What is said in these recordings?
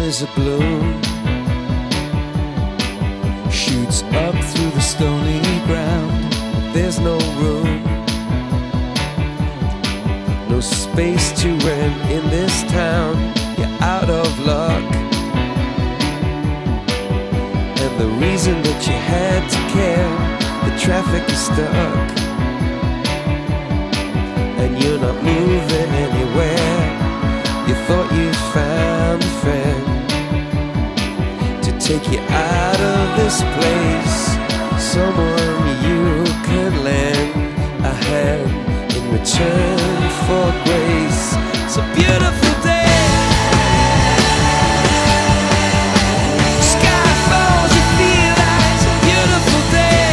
as a balloon shoots up through the stony ground. There's no room, no space to rent in this town. You're out of luck, and the reason that you had to care, the traffic is stuck, and you're not moving anywhere. You thought you found a friend to take you out of this place, someone you could lend a hand in return for grace. It's a beautiful day. Sky falls, you feel like it's a beautiful day.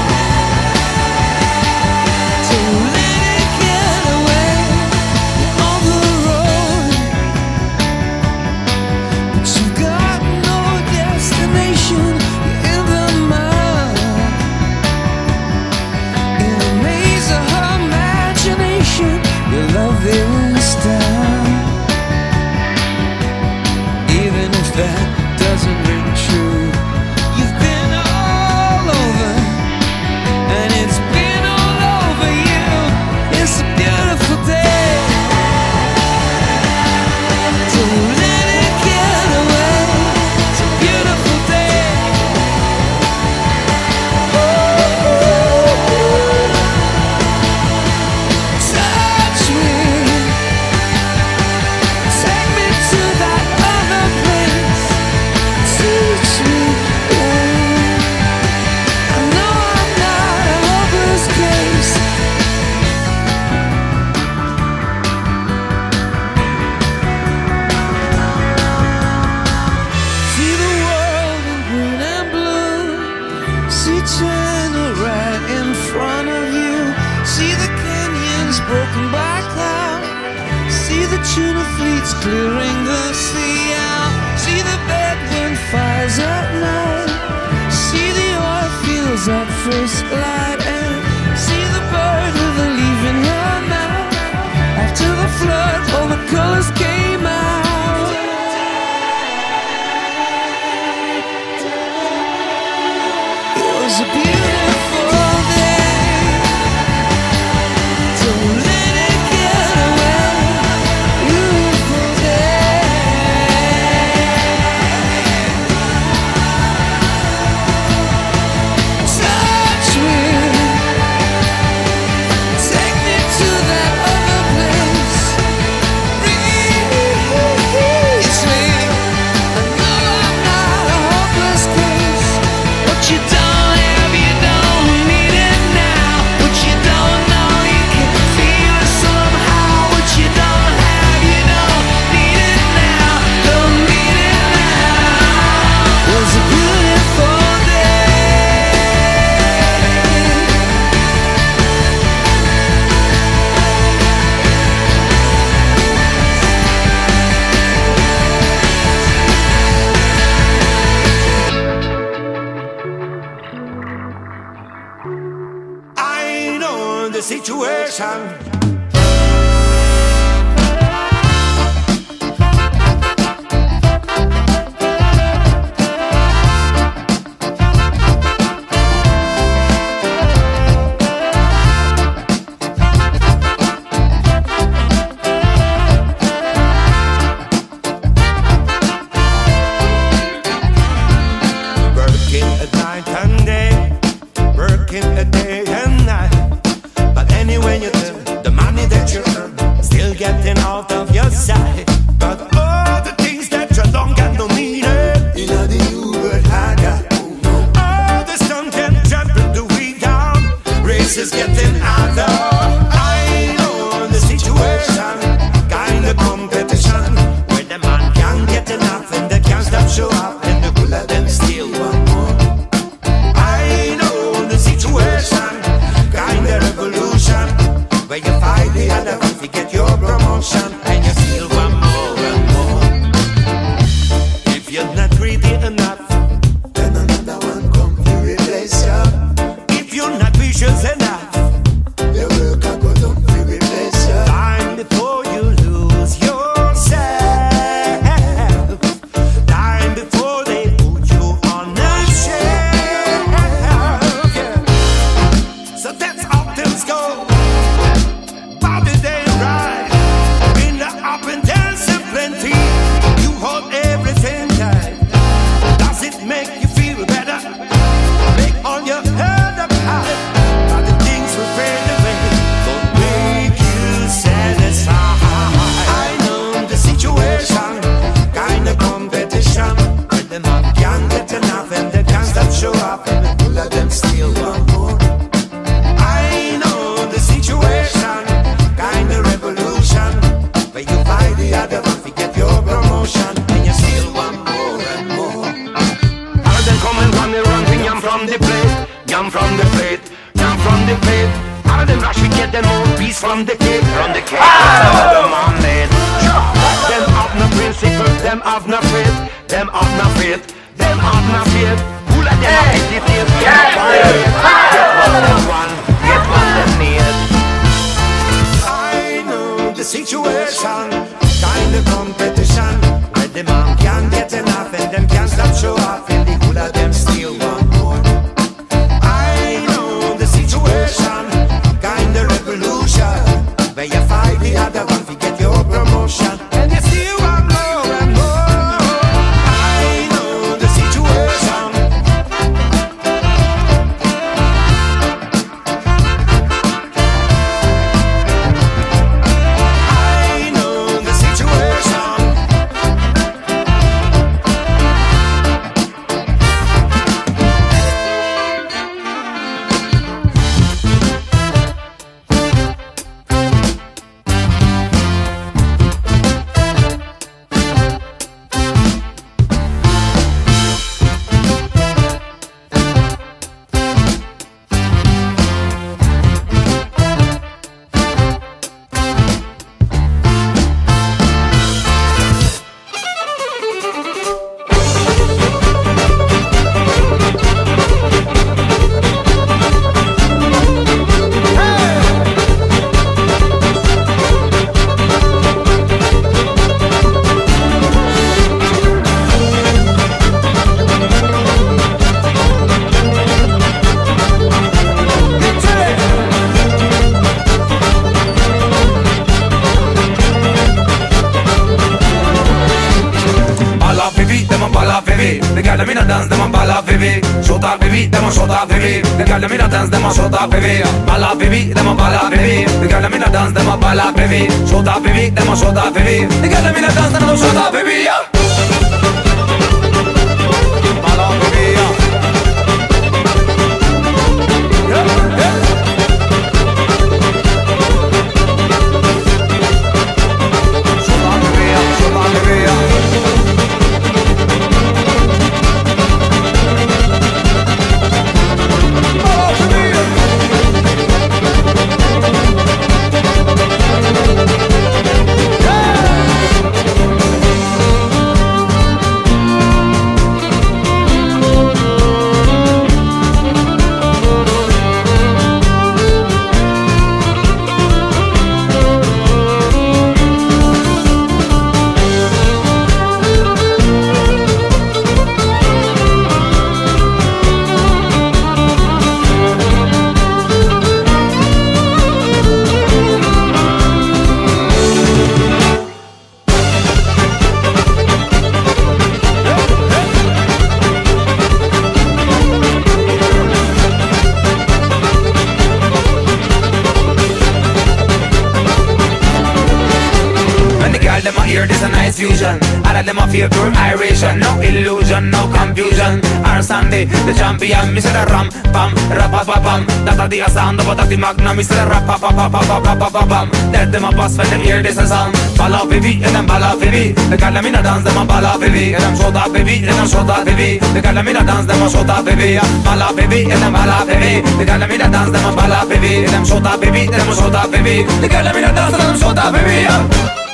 So let it get away. You're on the road, but you've got no destination. You're in the mud, in the maze of her imagination. Your love is down, even if that doesn't ring true. You've been all over, and it's been all over you. It's a beautiful day. So let it get away. It's a beautiful day. Touch me, take me to that other place. Teach me, I know I'm not a hopeless case. See the world in green and blue. See China right in front of you. See the canyons broken by cloud. See the tuna fleets clearing the sea out. See the bedroom fires at night. See the oil fields at first light. And see the bird with a leaf in her mouth. After the flood, all the colors came out. It was a beautiful day. So let it get away. Beautiful day. Touch me, take me to that other place. Reach me, I know I'm not a hopeless case. What you don't have, you don't need it now. What you don't know, you can feel it somehow. What you don't have, you don't need it now. Don't need it now. It was a beautiful day. I know the situation. Working at night and day, working a day and night. But anyway, you tell the man jump from the plate, jump from the plate. All of them rush to get them own piece from the cake, from the cake. Them on made. Them have no principles, them have no faith, them have no faith, them have no faith. Who let them have the faith? Get what them want, get what them need. I know the situation, kind of competition, where the man can't get enough and them can't stop show off, and the whole of them still want more. I know the situation, kind of revolution, where you fight the other one to get your promotion, and you still want more and more. I know the situation. I know the situation. The girl them inna dance, them a ball off baby. Shut up baby, them a shut up baby. The girl them inna dance, them a shut up baby. Ball off baby, them a ball off baby. The girl them inna dance, them a ball off baby. Shut up baby, them a shut up baby. The girl them inna dance, them a shut up baby. Ball off baby. Shut up baby, shut up baby. Them a hear this a nice fusion. All of them a feel pure iration. No illusion, no confusion. Our Sunday, the champion, Mr. Ram, pam, rapapapam. That a the sound of a the magnum, Mr. Rapapapapapapapam. Let them a bust when them hear this a song. Ball off baby, and them ball off baby. The girl them in a dance, them a ball off baby. And them shut up baby, and them shut up baby. The girl them in a dance, them a shut up baby. Ball off baby, and them ball off baby. The girl them in a dance, them a ball off baby. And them shut up baby, and them shut up baby. The girl them in a dance, and them shut up baby.